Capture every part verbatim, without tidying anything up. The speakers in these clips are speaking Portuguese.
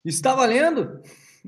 Está valendo?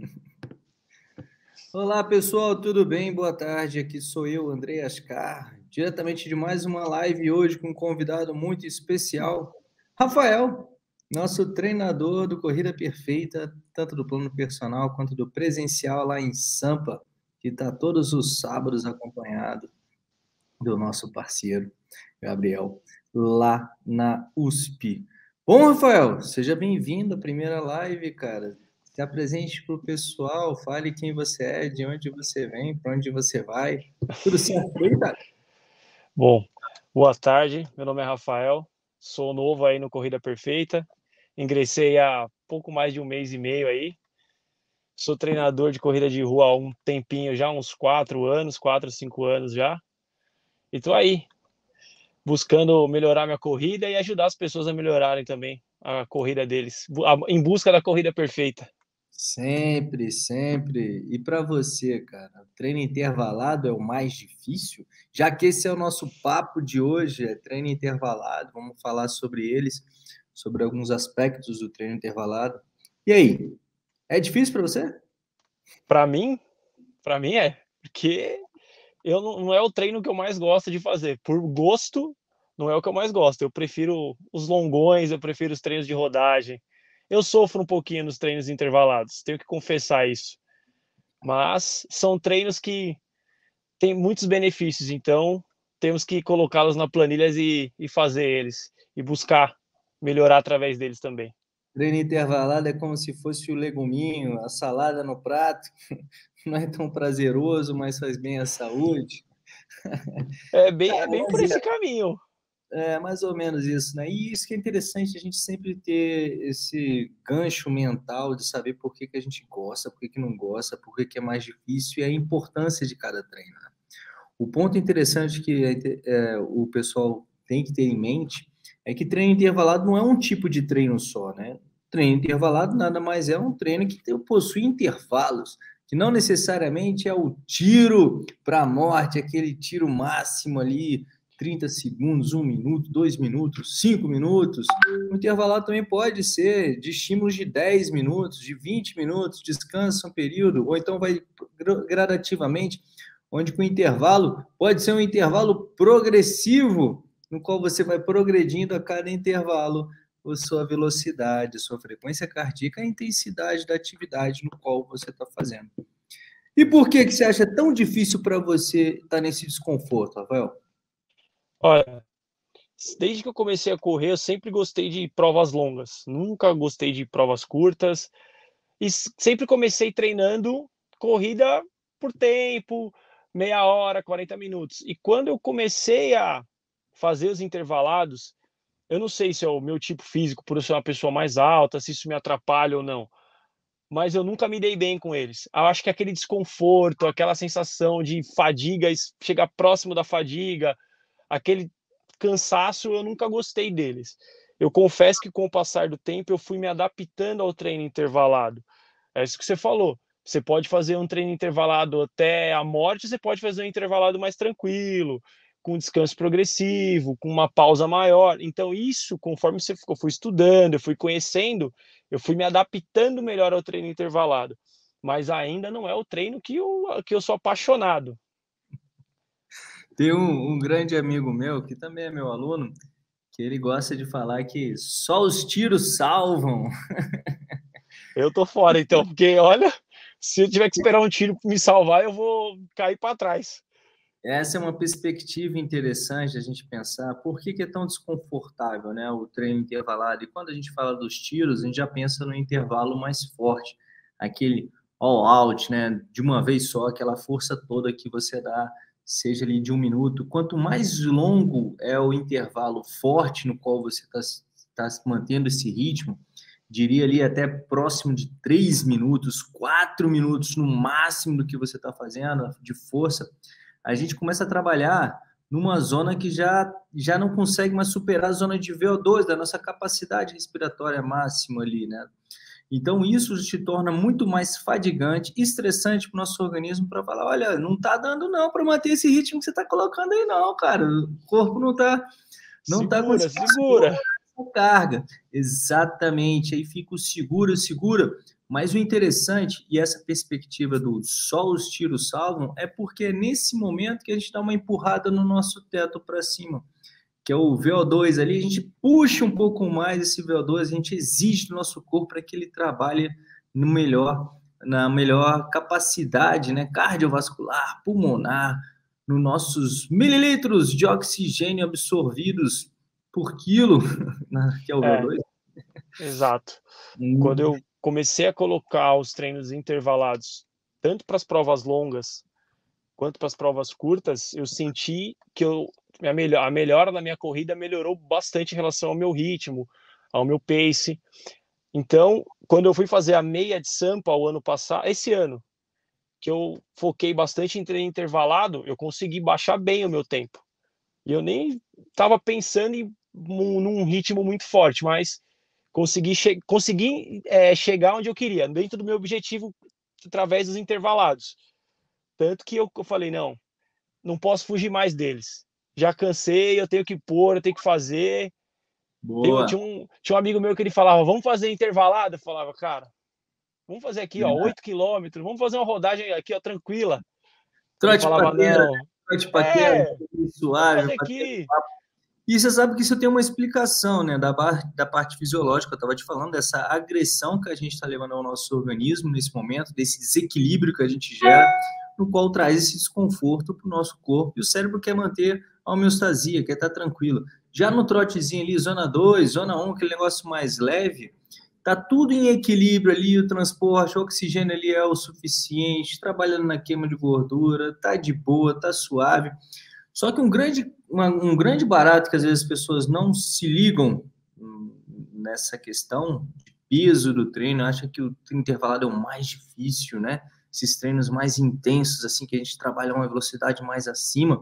Olá, pessoal, tudo bem? Boa tarde. Aqui sou eu, André Ascar, diretamente de mais uma live hoje com um convidado muito especial, Rafael, nosso treinador do Corrida Perfeita, tanto do plano personal quanto do presencial lá em Sampa, que está todos os sábados acompanhado do nosso parceiro, Gabriel, lá na U S P. Bom, Rafael, seja bem-vindo à primeira live, cara. Se apresente para o pessoal, fale quem você é, de onde você vem, para onde você vai. Tudo certo aí, cara? Bom, boa tarde. Meu nome é Rafael, sou novo aí no Corrida Perfeita. Ingressei há pouco mais de um mês e meio aí. Sou treinador de corrida de rua há um tempinho já, uns quatro anos, quatro, cinco anos já. E tô aí, buscando melhorar minha corrida e ajudar as pessoas a melhorarem também a corrida deles, em busca da corrida perfeita. Sempre, sempre. E para você, cara, o treino intervalado é o mais difícil? Já que esse é o nosso papo de hoje, é treino intervalado, vamos falar sobre eles, sobre alguns aspectos do treino intervalado. E aí, é difícil para você? Para mim, para mim é, porque eu não, não é o treino que eu mais gosto de fazer. Por gosto, não é o que eu mais gosto. Eu prefiro os longões, eu prefiro os treinos de rodagem. Eu sofro um pouquinho nos treinos intervalados, tenho que confessar isso. Mas são treinos que têm muitos benefícios, então temos que colocá-los na planilha e, e fazer eles, e buscar melhorar através deles também. Treino intervalado é como se fosse o leguminho, a salada no prato. Não é tão prazeroso, mas faz bem à saúde. É bem, é Cara, bem por esse caminho. é mais ou menos isso, né? E isso que é interessante, a gente sempre ter esse gancho mental de saber por que, que a gente gosta, por que, que não gosta, por que, que é mais difícil e a importância de cada treino, né? O ponto interessante que é, o pessoal tem que ter em mente é que treino intervalado não é um tipo de treino só, né? Treino intervalado nada mais é um treino que tem, possui intervalos, que não necessariamente é o tiro para a morte, aquele tiro máximo ali, trinta segundos, um minuto, dois minutos, cinco minutos. O intervalado também pode ser de estímulos de dez minutos, de vinte minutos, descansa um período, ou então vai gradativamente, onde com o intervalo pode ser um intervalo progressivo, no qual você vai progredindo a cada intervalo a sua velocidade, a sua frequência cardíaca, a intensidade da atividade no qual você está fazendo. E por que, que você acha tão difícil para você estar nesse desconforto, Rafael? Olha, desde que eu comecei a correr, eu sempre gostei de provas longas, nunca gostei de provas curtas, e sempre comecei treinando corrida por tempo, meia hora, quarenta minutos. E quando eu comecei a fazer os intervalados, eu não sei se é o meu tipo físico, por eu ser uma pessoa mais alta, se isso me atrapalha ou não, mas eu nunca me dei bem com eles. Eu acho que aquele desconforto, aquela sensação de fadiga, chegar próximo da fadiga, aquele cansaço, eu nunca gostei deles. Eu confesso que com o passar do tempo eu fui me adaptando ao treino intervalado. É isso que você falou. Você pode fazer um treino intervalado até a morte, você pode fazer um intervalado mais tranquilo, com descanso progressivo, com uma pausa maior. Então, isso, conforme você ficou, eu fui estudando, eu fui conhecendo, eu fui me adaptando melhor ao treino intervalado. Mas ainda não é o treino que eu, que eu sou apaixonado. Tem um, um grande amigo meu, que também é meu aluno, que ele gosta de falar que só os tiros salvam. Eu tô fora, então, porque olha, se eu tiver que esperar um tiro me salvar, eu vou cair para trás. Essa é uma perspectiva interessante a gente pensar por que, que é tão desconfortável, né, o treino intervalado. E quando a gente fala dos tiros, a gente já pensa no intervalo mais forte, aquele all out, né, de uma vez só, aquela força toda que você dá, seja ali de um minuto. Quanto mais longo é o intervalo forte no qual você está tá mantendo esse ritmo, diria ali até próximo de três minutos, quatro minutos no máximo do que você está fazendo de força, a gente começa a trabalhar numa zona que já, já não consegue mais superar a zona de V O dois, da nossa capacidade respiratória máxima ali, né? Então, isso te torna muito mais fadigante, estressante para o nosso organismo para falar, olha, não está dando não para manter esse ritmo que você está colocando aí não, cara. O corpo não está não tá Segura, segura. carga. Exatamente, aí fica o segura, segura. Mas o interessante, e essa perspectiva do só os tiros salvam, é porque é nesse momento que a gente dá uma empurrada no nosso teto para cima, que é o V O dois ali, a gente puxa um pouco mais esse V O dois, a gente exige do nosso corpo para que ele trabalhe no melhor, na melhor capacidade, né, cardiovascular, pulmonar, nos nossos mililitros de oxigênio absorvidos por quilo, que é o V O dois. É, exato. Hum. Quando eu comecei a colocar os treinos intervalados, tanto para as provas longas quanto para as provas curtas, eu senti que eu, a, melhor, a melhora da minha corrida melhorou bastante em relação ao meu ritmo, ao meu pace. Então, quando eu fui fazer a meia de Sampa o ano passado, esse ano, que eu foquei bastante em treino intervalado, eu consegui baixar bem o meu tempo. E eu nem estava pensando em num ritmo muito forte, mas consegui, che consegui é, chegar onde eu queria, dentro do meu objetivo, através dos intervalados. Tanto que eu, eu falei, não, não posso fugir mais deles. Já cansei, eu tenho que pôr, eu tenho que fazer. Tem, tinha, um, tinha um amigo meu que ele falava, vamos fazer intervalado? Eu falava, cara, vamos fazer aqui, ó, oito quilômetros, vamos fazer uma rodagem aqui, ó, tranquila. Trote paquera, não. Trote paquera, é, suave. Fazer aqui. E você sabe que isso tem uma explicação, né, da, da parte fisiológica. Eu estava te falando dessa agressão que a gente está levando ao nosso organismo nesse momento, desse desequilíbrio que a gente gera, no qual traz esse desconforto para o nosso corpo. E o cérebro quer manter a homeostasia, quer estar tranquilo. Já no trotezinho ali, zona dois, zona um, aquele negócio mais leve, tá tudo em equilíbrio ali, o transporte, o oxigênio ali é o suficiente, trabalhando na queima de gordura, tá de boa, tá suave. Só que um grande, uma, um grande barato que às vezes as pessoas não se ligam nessa questão de peso do treino, acham que o treino intervalado é o mais difícil, né? Esses treinos mais intensos, assim, que a gente trabalha uma velocidade mais acima.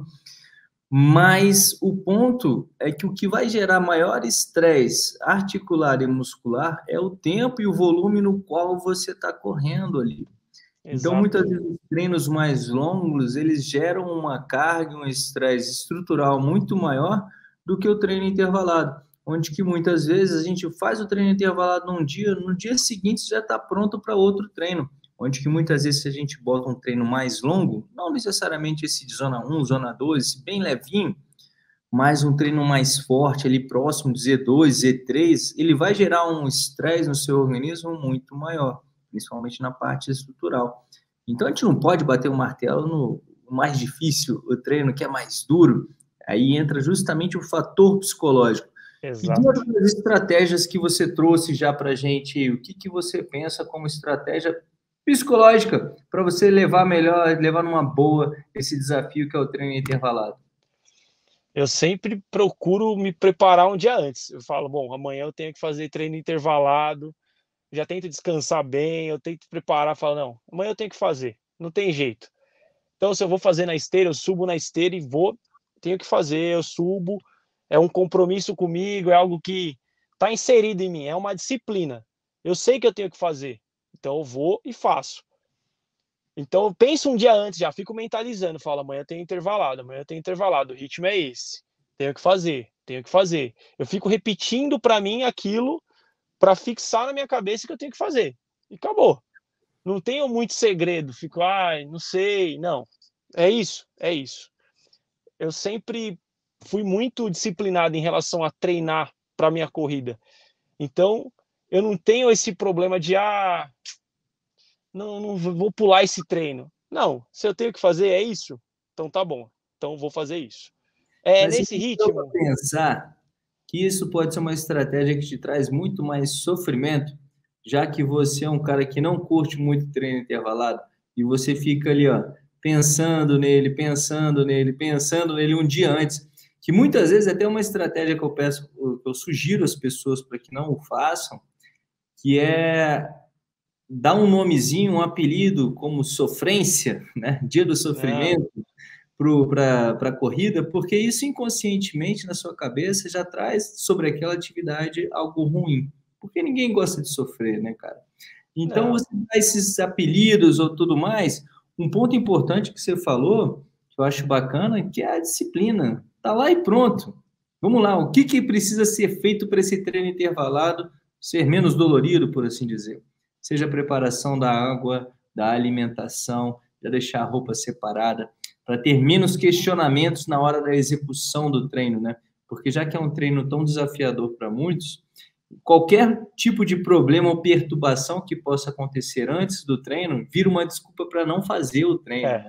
Mas o ponto é que o que vai gerar maior estresse articular e muscular é o tempo e o volume no qual você está correndo ali. Exato. Então, muitas vezes, os treinos mais longos, eles geram uma carga, um estresse estrutural muito maior do que o treino intervalado, onde que muitas vezes a gente faz o treino intervalado num dia, no dia seguinte já está pronto para outro treino, onde que muitas vezes se a gente bota um treino mais longo, não necessariamente esse de zona um, zona dois, bem levinho, mas um treino mais forte ali próximo de Z dois, Z três, ele vai gerar um estresse no seu organismo muito maior, principalmente na parte estrutural. Então a gente não pode bater o martelo no mais difícil, o treino que é mais duro, aí entra justamente o fator psicológico. Exato. E duas das estratégias que você trouxe já para a gente, o que, que você pensa como estratégia psicológica para você levar melhor, levar numa boa esse desafio que é o treino intervalado? Eu sempre procuro me preparar um dia antes. Eu falo, bom, amanhã eu tenho que fazer treino intervalado, já tento descansar bem, eu tento preparar, falo, não, amanhã eu tenho que fazer, não tem jeito. Então, se eu vou fazer na esteira, eu subo na esteira e vou, tenho que fazer, eu subo, é um compromisso comigo, é algo que está inserido em mim, é uma disciplina. Eu sei que eu tenho que fazer, então eu vou e faço. Então, eu penso um dia antes, já fico mentalizando, falo, amanhã tem intervalado, amanhã tem intervalado, o ritmo é esse, tenho que fazer, tenho que fazer. Eu fico repetindo para mim aquilo para fixar na minha cabeça que eu tenho que fazer. E acabou. Não tenho muito segredo, fico, ai, não sei, não. É isso, é isso. Eu sempre fui muito disciplinado em relação a treinar para minha corrida. Então, eu não tenho esse problema de, ah, não, não vou pular esse treino. Não, se eu tenho que fazer é isso, então tá bom. Então vou fazer isso. É Mas nesse ritmo. Pensar que isso pode ser uma estratégia que te traz muito mais sofrimento, já que você é um cara que não curte muito treino intervalado e você fica ali, ó, pensando nele, pensando nele, pensando nele um dia antes, que muitas vezes é até uma estratégia que eu peço, que eu sugiro às pessoas para que não o façam, que é dar um nomezinho, um apelido como sofrência, né? Dia do sofrimento, para a corrida, porque isso inconscientemente na sua cabeça já traz sobre aquela atividade algo ruim, porque ninguém gosta de sofrer, né, cara? Então, Não. você dá esses apelidos ou tudo mais, um ponto importante que você falou, que eu acho bacana, que é a disciplina. Tá lá e pronto. Vamos lá, o que, que precisa ser feito para esse treino intervalado ser menos dolorido, por assim dizer? seja a preparação da água, da alimentação, já deixar a roupa separada, para ter menos questionamentos na hora da execução do treino, né? Porque já que é um treino tão desafiador para muitos, qualquer tipo de problema ou perturbação que possa acontecer antes do treino vira uma desculpa para não fazer o treino, É. né?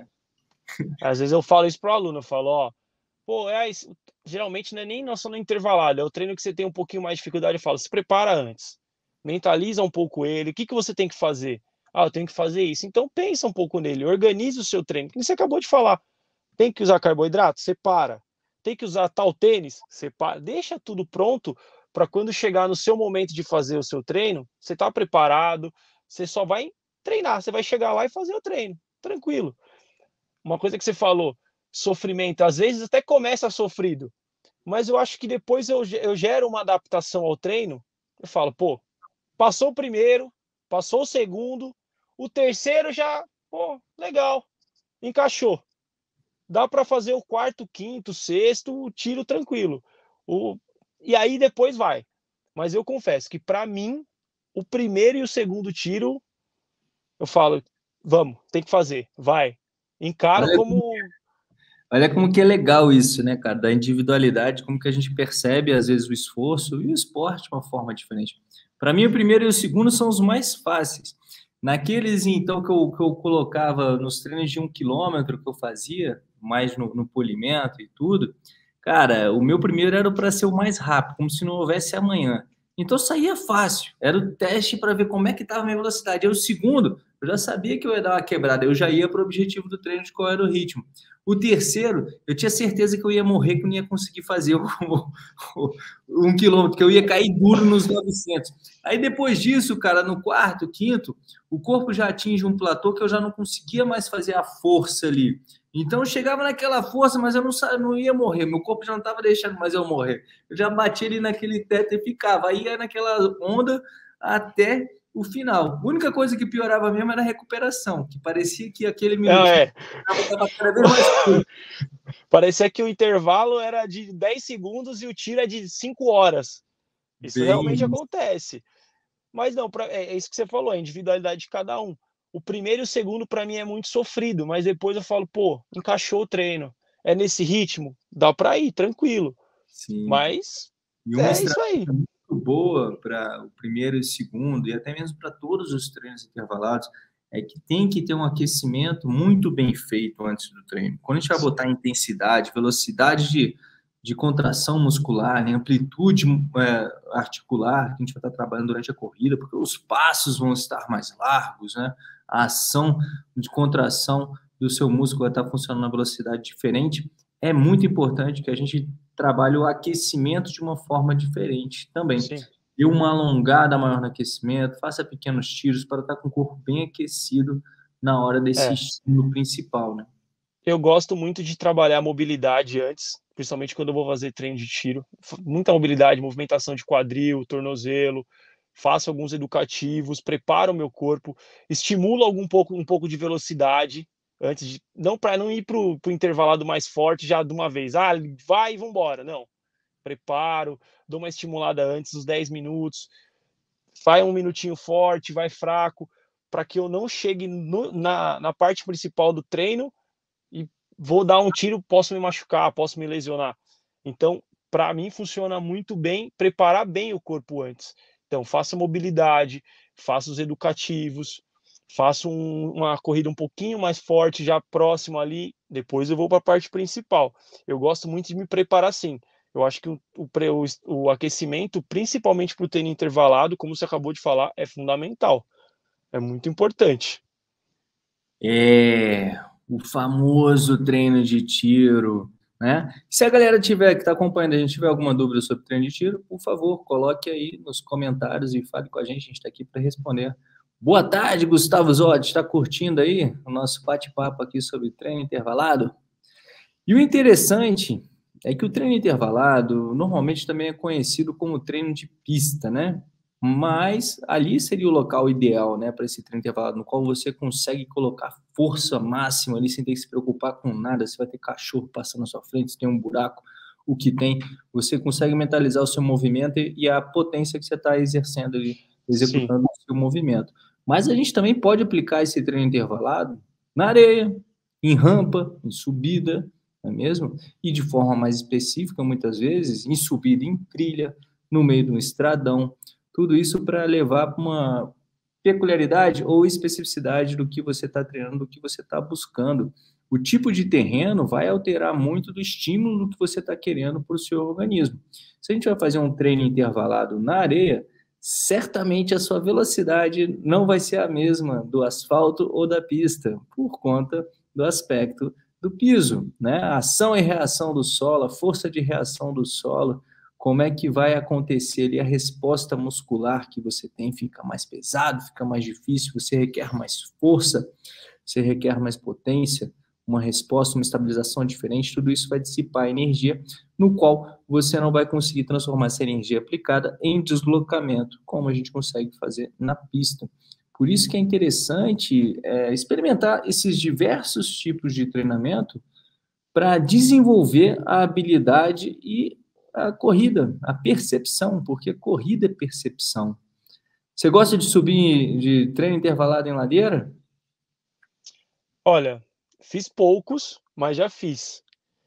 Às vezes eu falo isso pro aluno, eu falo, ó, pô, é, isso- geralmente não é nem nossa no intervalado, é o treino que você tem um pouquinho mais de dificuldade, eu falo, se prepara antes, mentaliza um pouco ele, o que que você tem que fazer? Ah, eu tenho que fazer isso, então pensa um pouco nele, organize o seu treino, como você acabou de falar, tem que usar carboidrato? Separa. Tem que usar tal tênis? Separa. Deixa tudo pronto para quando chegar no seu momento de fazer o seu treino, você está preparado, você só vai treinar, você vai chegar lá e fazer o treino, tranquilo. Uma coisa que você falou, sofrimento, às vezes até começa sofrido, mas eu acho que depois eu, eu gero uma adaptação ao treino, eu falo, pô, passou o primeiro, passou o segundo, o terceiro já, pô, legal, encaixou. Dá para fazer o quarto, quinto, sexto, o tiro tranquilo. O... E aí depois vai. Mas eu confesso que para mim, o primeiro e o segundo tiro, eu falo, vamos, tem que fazer, vai. Encaro Olha, como. olha como que é legal isso, né, cara? Da individualidade, como que a gente percebe, às vezes, o esforço e o esporte de uma forma diferente. Para mim, o primeiro e o segundo são os mais fáceis. Naqueles, então, que eu, que eu colocava nos treinos de um quilômetro que eu fazia, mais no, no polimento e tudo, cara, o meu primeiro era para ser o mais rápido, como se não houvesse amanhã. Então saía fácil, era o teste para ver como é que estava a minha velocidade. E o segundo, eu já sabia que eu ia dar uma quebrada, eu já ia para o objetivo do treino de qual era o ritmo. O terceiro, eu tinha certeza que eu ia morrer, que eu não ia conseguir fazer o, o, um quilômetro, que eu ia cair duro nos novecentos. Aí depois disso, cara, no quarto, quinto, o corpo já atinge um platô que eu já não conseguia mais fazer a força ali. Então eu chegava naquela força, mas eu não, não ia morrer. Meu corpo já não estava deixando mais eu morrer. Eu já bati ali naquele teto e ficava. Aí ia naquela onda até o final. A única coisa que piorava mesmo era a recuperação, que parecia que aquele Não, minutinho é. estava cada vez mais curto. Parecia que o intervalo era de dez segundos e o tiro é de cinco horas. Isso realmente Bem, acontece. Mas não, pra, é, é isso que você falou, a individualidade de cada um. O primeiro e o segundo, para mim, é muito sofrido, mas depois eu falo, pô, encaixou o treino. É nesse ritmo, dá para ir, tranquilo. sim. Mas E uma é isso estratégia aí. muito boa para o primeiro e o segundo, e até mesmo para todos os treinos intervalados, é que tem que ter um aquecimento muito bem feito antes do treino. Quando a gente vai botar intensidade, velocidade de, de contração muscular, né, amplitude é, articular, que a gente vai estar trabalhando durante a corrida, porque os passos vão estar mais largos, né? A ação de contração do seu músculo vai estar funcionando na velocidade diferente. É muito importante que a gente trabalhe o aquecimento de uma forma diferente também. Sim. Dê uma alongada maior no aquecimento, faça pequenos tiros para estar com o corpo bem aquecido na hora desse É. estímulo principal, né? Eu gosto muito de trabalhar a mobilidade antes, principalmente quando eu vou fazer treino de tiro. Muita mobilidade, movimentação de quadril, tornozelo, faço alguns educativos, preparo o meu corpo, estimulo algum pouco, um pouco de velocidade antes de. Não para não ir para o intervalado mais forte já de uma vez. Ah, vai e vambora. Não. Preparo, dou uma estimulada antes, uns dez minutos, vai um minutinho forte, vai fraco, para que eu não chegue no, na, na parte principal do treino e vou dar um tiro, posso me machucar, posso me lesionar. Então, para mim, funciona muito bem preparar bem o corpo antes. Então, faça mobilidade, faça os educativos, faça um, uma corrida um pouquinho mais forte, já próximo ali, depois eu vou para a parte principal. Eu gosto muito de me preparar assim. Eu acho que o, o, o aquecimento, principalmente para o treino intervalado, como você acabou de falar, é fundamental. É muito importante. É o famoso treino de tiro, né? Se a galera tiver que está acompanhando, a gente tiver alguma dúvida sobre treino de tiro, por favor, coloque aí nos comentários e fale com a gente, a gente está aqui para responder. Boa tarde, Gustavo Zotti, está curtindo aí o nosso bate-papo aqui sobre treino intervalado? E o interessante é que o treino intervalado normalmente também é conhecido como treino de pista, né? Mas ali seria o local ideal, né, para esse treino intervalado, no qual você consegue colocar força máxima ali sem ter que se preocupar com nada. Se vai ter cachorro passando na sua frente, se tem um buraco, o que tem, você consegue mentalizar o seu movimento e a potência que você está exercendo ali, executando Sim. o seu movimento. Mas a gente também pode aplicar esse treino intervalado na areia, em rampa, em subida, não é mesmo? E de forma mais específica, muitas vezes, em subida em trilha, no meio de um estradão. Tudo isso para levar para uma peculiaridade ou especificidade do que você está treinando, do que você está buscando. O tipo de terreno vai alterar muito do estímulo que você está querendo para o seu organismo. Se a gente vai fazer um treino intervalado na areia, certamente a sua velocidade não vai ser a mesma do asfalto ou da pista, por conta do aspecto do piso, né? A ação e reação do solo, a força de reação do solo, como é que vai acontecer ali a resposta muscular que você tem, fica mais pesado, fica mais difícil, você requer mais força, você requer mais potência, uma resposta, uma estabilização diferente, tudo isso vai dissipar energia, no qual você não vai conseguir transformar essa energia aplicada em deslocamento, como a gente consegue fazer na pista. Por isso que é interessante é, experimentar esses diversos tipos de treinamento para desenvolver a habilidade e a corrida, a percepção, porque corrida é percepção. Você gosta de subir de treino intervalado em ladeira? Olha, fiz poucos, mas já fiz.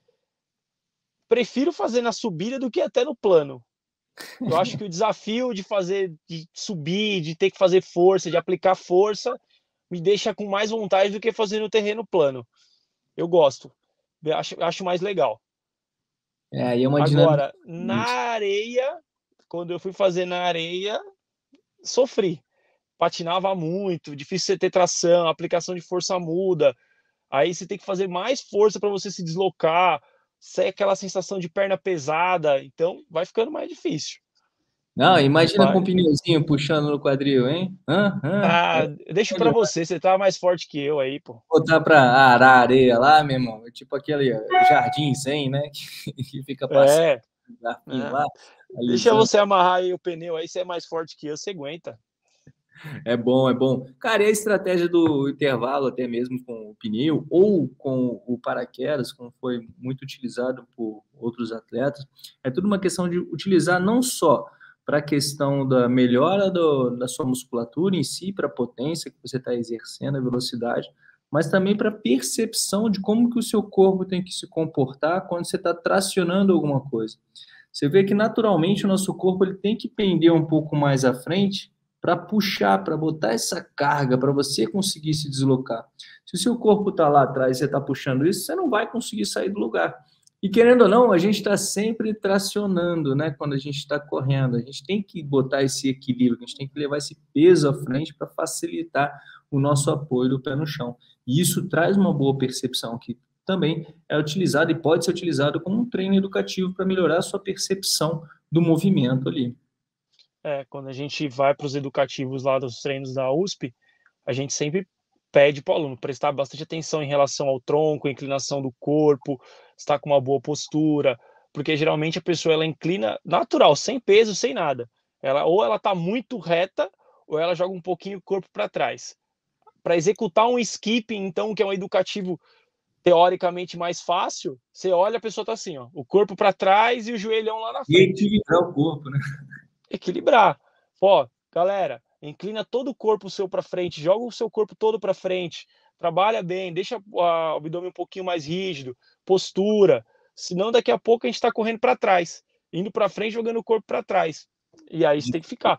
Prefiro fazer na subida do que até no plano. Eu acho que o desafio de fazer, de subir, de ter que fazer força, de aplicar força, me deixa com mais vontade do que fazer no terreno plano. Eu gosto. Eu acho, acho mais legal. É, aí é uma dinâmica. Agora, na areia, quando eu fui fazer na areia, sofri. Patinava muito, difícil você ter tração, a aplicação de força muda. Aí você tem que fazer mais força para você se deslocar, é aquela sensação de perna pesada, então vai ficando mais difícil. Não, imagina com um Mas, pneuzinho puxando no quadril, hein? Hã? Hã? ah, deixa para você, você tá mais forte que eu aí, pô. Botar para arar a areia lá, meu irmão, é tipo aquele jardim zen, né? Que fica passando É, o garfinho é. lá, Deixa alisando. você amarrar aí o pneu aí, você é mais forte que eu, você aguenta. É bom, é bom. Cara, e a estratégia do intervalo, até mesmo com o pneu ou com o paraquedas, como foi muito utilizado por outros atletas, é tudo uma questão de utilizar não só para a questão da melhora do, da sua musculatura em si, para a potência que você está exercendo, a velocidade, mas também para a percepção de como que o seu corpo tem que se comportar quando você está tracionando alguma coisa. Você vê que naturalmente o nosso corpo ele tem que pender um pouco mais à frente para puxar, para botar essa carga, para você conseguir se deslocar. Se o seu corpo está lá atrás e você está puxando isso, você não vai conseguir sair do lugar. E querendo ou não, a gente está sempre tracionando, né? Quando a gente está correndo, a gente tem que botar esse equilíbrio, a gente tem que levar esse peso à frente para facilitar o nosso apoio do pé no chão. E isso traz uma boa percepção que também é utilizado e pode ser utilizado como um treino educativo para melhorar a sua percepção do movimento ali. É, quando a gente vai para os educativos lá dos treinos da U S P, a gente sempre pede para o aluno prestar bastante atenção em relação ao tronco, a inclinação do corpo, estar com uma boa postura, porque geralmente a pessoa ela inclina natural, sem peso, sem nada. Ela ou ela está muito reta, ou ela joga um pouquinho o corpo para trás. Para executar um skipping, então, que é um educativo teoricamente mais fácil, você olha, a pessoa está assim, ó, o corpo para trás e o joelhão lá na E frente. equilibrar o corpo, né? Equilibrar. Ó, galera, inclina todo o corpo seu para frente, joga o seu corpo todo para frente, trabalha bem, deixa o abdômen um pouquinho mais rígido, postura, senão daqui a pouco a gente está correndo para trás, indo para frente, jogando o corpo para trás. E aí isso tem que ficar.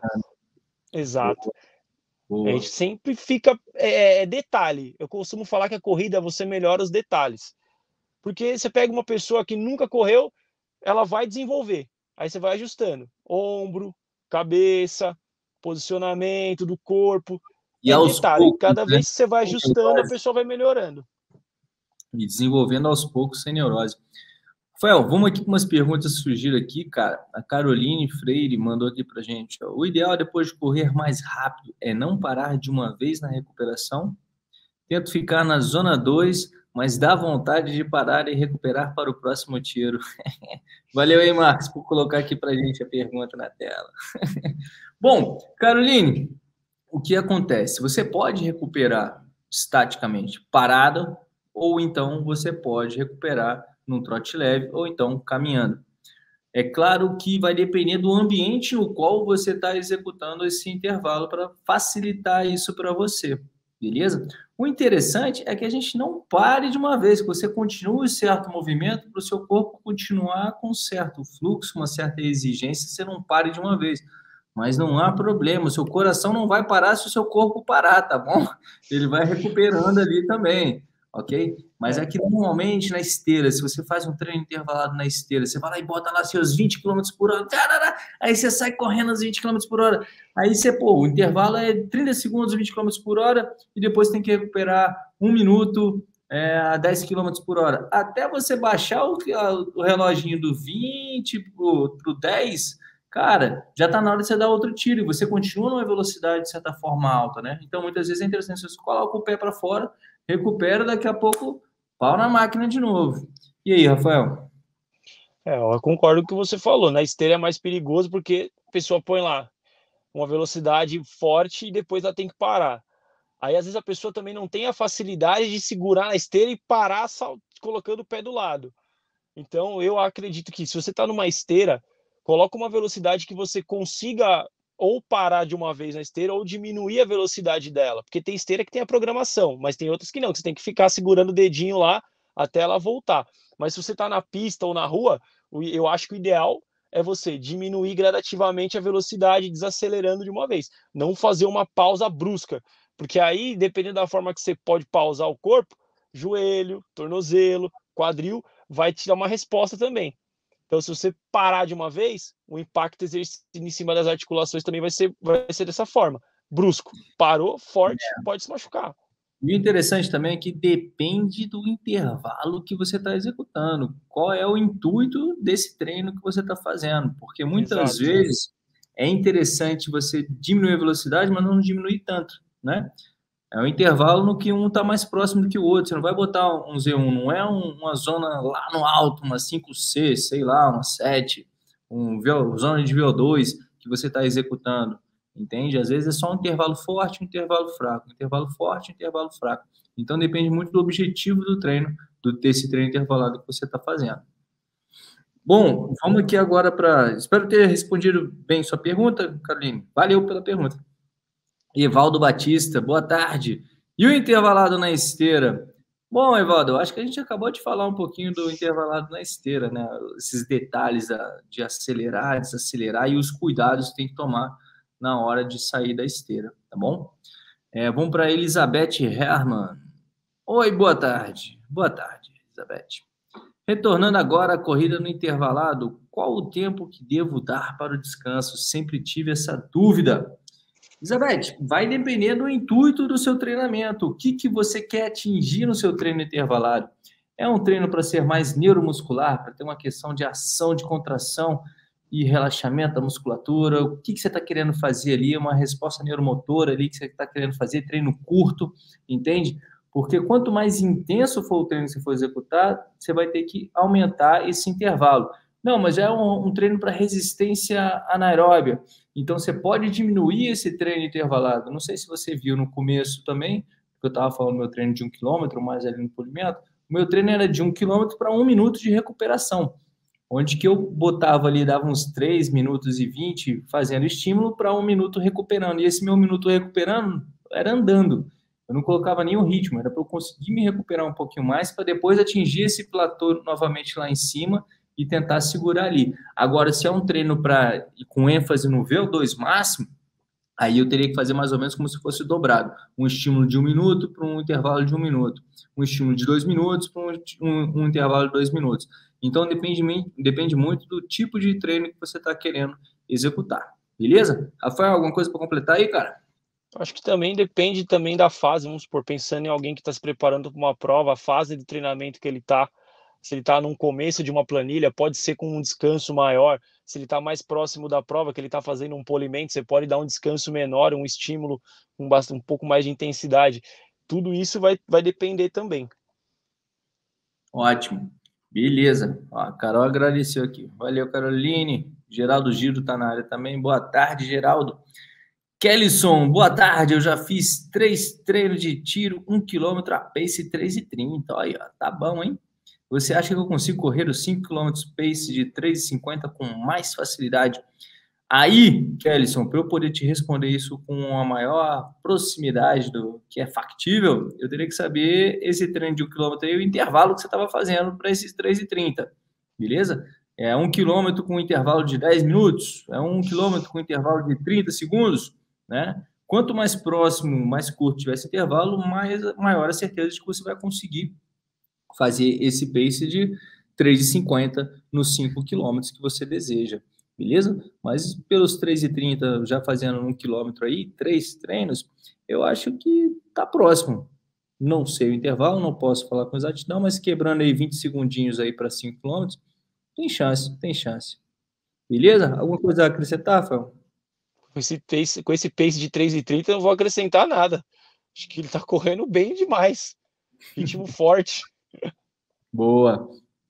Exato. A gente Boa. sempre fica. É, é detalhe. Eu costumo falar que a corrida você melhora os detalhes. Porque você pega uma pessoa que nunca correu, ela vai desenvolver. Aí você vai ajustando. Ombro, cabeça, posicionamento do corpo. E É aos detalhe. poucos, Cada né? vez que você vai Sem ajustando, a neurose. pessoa vai melhorando. E desenvolvendo aos poucos sem neurose. Rafael, vamos aqui para umas perguntas que surgiram aqui, cara. A Caroline Freire mandou aqui para gente. Ó. O ideal depois de correr mais rápido é não parar de uma vez na recuperação. Tento ficar na zona dois, mas dá vontade de parar e recuperar para o próximo tiro. Valeu aí, Marcos, por colocar aqui para gente a pergunta na tela. Bom, Caroline, o que acontece? Você pode recuperar estaticamente parado, ou então você pode recuperar num trote leve, ou então caminhando. É claro que vai depender do ambiente no qual você está executando esse intervalo para facilitar isso para você, beleza? O interessante é que a gente não pare de uma vez, que você continue certo movimento para o seu corpo continuar com um certo fluxo, uma certa exigência, você não pare de uma vez. Mas não há problema, o seu coração não vai parar se o seu corpo parar, tá bom? Ele vai recuperando ali também, ok? Mas é que normalmente na esteira, se você faz um treino intervalado na esteira, você vai lá e bota lá seus vinte quilômetros por hora, tarará, aí você sai correndo aos vinte quilômetros por hora, aí você, pô, o intervalo é trinta segundos, vinte quilômetros por hora, e depois tem que recuperar um minuto é, a dez quilômetros por hora. Até você baixar o, o reloginho do vinte para o dez, cara, já está na hora de você dar outro tiro, e você continua numa velocidade, de certa forma, alta, né? Então, muitas vezes é interessante você coloca o pé para fora, recupera, daqui a pouco pau na máquina de novo. E aí, Rafael? É, eu concordo com o que você falou. Na esteira é mais perigoso porque a pessoa põe lá uma velocidade forte e depois ela tem que parar. Aí, às vezes, a pessoa também não tem a facilidade de segurar na esteira e parar sal... colocando o pé do lado. Então, eu acredito que se você está numa esteira, coloca uma velocidade que você consiga ou parar de uma vez na esteira ou diminuir a velocidade dela. Porque tem esteira que tem a programação, mas tem outras que não, que você tem que ficar segurando o dedinho lá até ela voltar. Mas se você está na pista ou na rua, eu acho que o ideal é você diminuir gradativamente a velocidade, desacelerando de uma vez. Não fazer uma pausa brusca, porque aí, dependendo da forma que você pode pausar o corpo, joelho, tornozelo, quadril, vai te dar uma resposta também. Então, se você parar de uma vez, o impacto exercido em cima das articulações também vai ser, vai ser dessa forma. Brusco. Parou, forte, é. Pode se machucar. E o interessante também é que depende do intervalo que você está executando. Qual é o intuito desse treino que você está fazendo? Porque muitas Exato. vezes é interessante você diminuir a velocidade, mas não diminuir tanto, né? É um intervalo no que um está mais próximo do que o outro. Você não vai botar um Z um, não é um, uma zona lá no alto, uma cinco C, sei lá, uma sete, um zona de V O dois que você está executando, entende? Às vezes é só um intervalo forte, um intervalo fraco, um intervalo forte, um intervalo fraco. Então depende muito do objetivo do treino, do, desse treino intervalado que você está fazendo. Bom, vamos aqui agora para... Espero ter respondido bem sua pergunta, Caroline. Valeu pela pergunta. Evaldo Batista, boa tarde. E o intervalado na esteira? Bom, Evaldo, acho que a gente acabou de falar um pouquinho do intervalado na esteira, né? Esses detalhes de acelerar, desacelerar e os cuidados que tem que tomar na hora de sair da esteira, tá bom? É, vamos para Elizabeth Herman. Oi, boa tarde. Boa tarde, Elizabeth. Retornando agora à corrida no intervalado, qual o tempo que devo dar para o descanso? Sempre tive essa dúvida. Elizabeth, vai depender do intuito do seu treinamento. O que, que você quer atingir no seu treino intervalado? É um treino para ser mais neuromuscular, para ter uma questão de ação, de contração e relaxamento da musculatura? O que, que você está querendo fazer ali? Uma resposta neuromotora ali que você está querendo fazer, treino curto, entende? Porque quanto mais intenso for o treino que você for executar, você vai ter que aumentar esse intervalo. Não, mas é um, um treino para resistência anaeróbia. Então, você pode diminuir esse treino intervalado. Não sei se você viu no começo também, que eu estava falando do meu treino de um quilômetro, mais ali no polimento. O meu treino era de um quilômetro para um minuto de recuperação, onde que eu botava ali, dava uns três minutos e vinte fazendo estímulo para um minuto recuperando. E esse meu minuto recuperando era andando. Eu não colocava nenhum ritmo, era para eu conseguir me recuperar um pouquinho mais para depois atingir esse platô novamente lá em cima e tentar segurar ali. Agora, se é um treino para com ênfase no V O dois máximo, aí eu teria que fazer mais ou menos como se fosse dobrado. Um estímulo de um minuto para um intervalo de um minuto. Um estímulo de dois minutos para um, um, um intervalo de dois minutos. Então, depende, depende muito do tipo de treino que você está querendo executar. Beleza? Rafael, alguma coisa para completar aí, cara? Acho que também depende também da fase, vamos supor, pensando em alguém que está se preparando para uma prova, a fase de treinamento que ele está, se ele está no começo de uma planilha, pode ser com um descanso maior. Se ele está mais próximo da prova, que ele está fazendo um polimento, você pode dar um descanso menor, um estímulo com um, um pouco mais de intensidade. Tudo isso vai, vai depender também. Ótimo. Beleza. Ó, a Carol agradeceu aqui. Valeu, Caroline. Geraldo Giro está na área também. Boa tarde, Geraldo. Kellyson, boa tarde. Eu já fiz três treinos de tiro, um quilômetro a pace três e trinta. Olha, tá bom, hein? Você acha que eu consigo correr os cinco quilômetros pace de três e cinquenta com mais facilidade? Aí, Kellyson, para eu poder te responder isso com a maior proximidade do que é factível, eu teria que saber esse treino de um quilômetro aí, o intervalo que você estava fazendo para esses três e trinta, beleza? É um quilômetro com intervalo de dez minutos? É um quilômetro com intervalo de trinta segundos? Né? Quanto mais próximo, mais curto tiver esse intervalo, mais, maior a certeza de que você vai conseguir fazer esse pace de três e cinquenta nos cinco quilômetros que você deseja. Beleza? Mas pelos três e trinta, já fazendo um quilômetro aí, três treinos, eu acho que tá próximo. Não sei o intervalo, não posso falar com exatidão, mas quebrando aí vinte segundinhos aí para cinco quilômetros, tem chance, tem chance. Beleza? Alguma coisa a acrescentar, Rafael? Com esse pace, com esse pace de três e trinta, eu não vou acrescentar nada. Acho que ele tá correndo bem demais. Ritmo forte. Boa.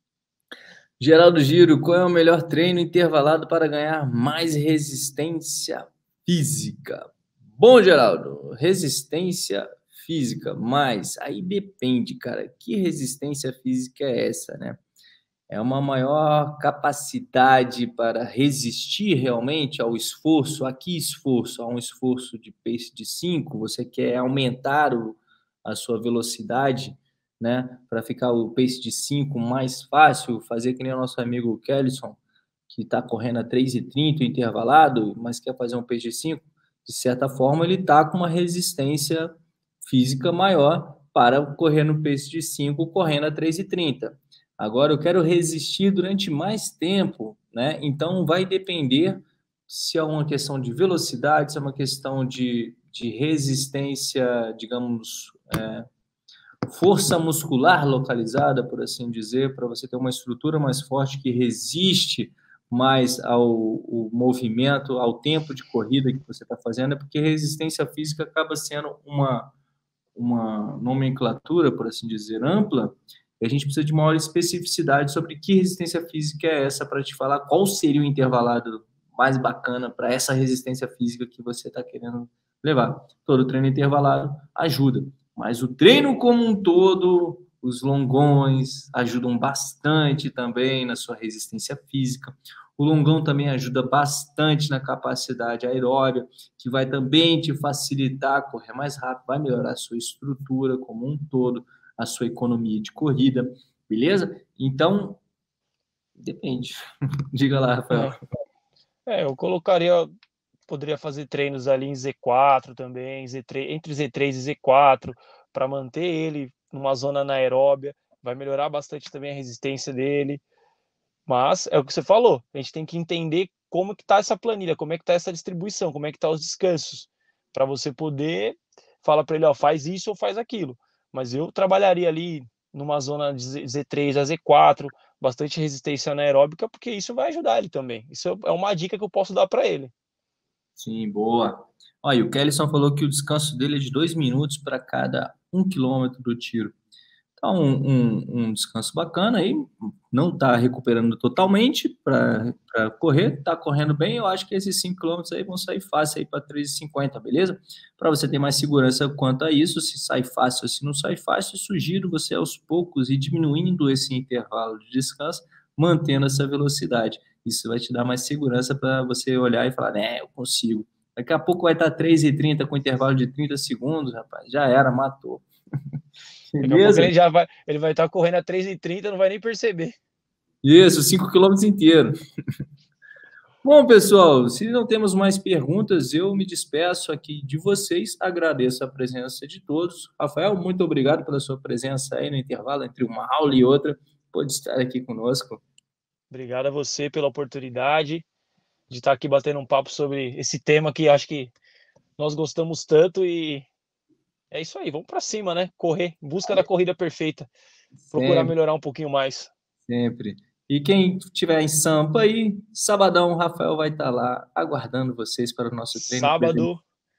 Geraldo Giro, qual é o melhor treino intervalado para ganhar mais resistência física? Bom, Geraldo, resistência física, mas aí depende, cara. Que resistência física é essa, né? É uma maior capacidade para resistir realmente ao esforço. A que esforço? A um esforço de pace de cinco, você quer aumentar o, a sua velocidade, né? Para ficar o pace de cinco mais fácil, fazer que nem o nosso amigo Kellyson, que está correndo a três e trinta intervalado, mas quer fazer um pace de cinco, de certa forma ele está com uma resistência física maior para correr no pace de cinco, correndo a três e trinta. Agora eu quero resistir durante mais tempo, né? Então vai depender se é uma questão de velocidade, se é uma questão de, de resistência, digamos, é, força muscular localizada, por assim dizer, para você ter uma estrutura mais forte que resiste mais ao, ao movimento, ao tempo de corrida que você está fazendo, é porque resistência física acaba sendo uma, uma nomenclatura, por assim dizer, ampla, e a gente precisa de maior especificidade sobre que resistência física é essa para te falar qual seria o intervalado mais bacana para essa resistência física que você está querendo levar. Todo treino intervalado ajuda, mas o treino como um todo, os longões ajudam bastante também na sua resistência física. O longão também ajuda bastante na capacidade aeróbica, que vai também te facilitar correr mais rápido, vai melhorar a sua estrutura como um todo, a sua economia de corrida, beleza? Então, depende. Diga lá, Rafael. É, é, eu colocaria, poderia fazer treinos ali em Z quatro também, Z três, entre Z três e Z quatro, para manter ele numa zona anaeróbia, vai melhorar bastante também a resistência dele. Mas é o que você falou, a gente tem que entender como que tá essa planilha, como é que tá essa distribuição, como é que tá os descansos, para você poder falar para ele, ó, faz isso ou faz aquilo. Mas eu trabalharia ali numa zona de Z três a Z quatro, bastante resistência anaeróbica, porque isso vai ajudar ele também. Isso é uma dica que eu posso dar para ele. Sim, boa. Olha, e o Kellyson falou que o descanso dele é de dois minutos para cada um quilômetro do tiro. Então, um, um, um descanso bacana aí, não está recuperando totalmente para correr, está correndo bem, eu acho que esses cinco quilômetros aí vão sair fácil aí para três e cinquenta, beleza? Para você ter mais segurança quanto a isso, se sai fácil ou se não sai fácil, sugiro você aos poucos ir diminuindo esse intervalo de descanso, mantendo essa velocidade. Isso vai te dar mais segurança para você olhar e falar, né, eu consigo. Daqui a pouco vai estar três e trinta com intervalo de trinta segundos, rapaz, já era, matou. Daqui a pouco ele já vai, ele vai estar correndo a três e trinta, não vai nem perceber. Isso, cinco quilômetros inteiro. Bom, pessoal, se não temos mais perguntas, eu me despeço aqui de vocês, agradeço a presença de todos. Rafael, muito obrigado pela sua presença aí no intervalo entre uma aula e outra, pode estar aqui conosco. Obrigado a você pela oportunidade de estar aqui batendo um papo sobre esse tema que acho que nós gostamos tanto e é isso aí, vamos para cima, né? Correr, em busca da corrida perfeita. Procurar Sempre, melhorar um pouquinho mais. sempre. E quem estiver em Sampa aí, sabadão, o Rafael vai estar lá aguardando vocês para o nosso treino. Sábado,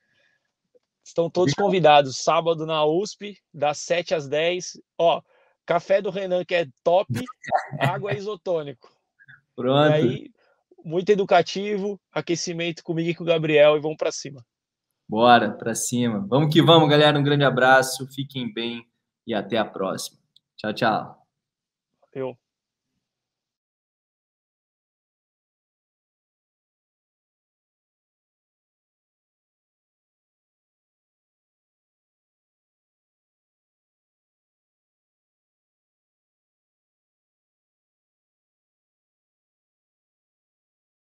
estão todos convidados. Sábado na U S P, das sete às dez. Ó, café do Renan, que é top, água isotônico. Pronto. E aí, muito educativo, aquecimento comigo e com o Gabriel, e vamos para cima. Bora, para cima. Vamos que vamos, galera. Um grande abraço, fiquem bem e até a próxima. Tchau, tchau. Eu.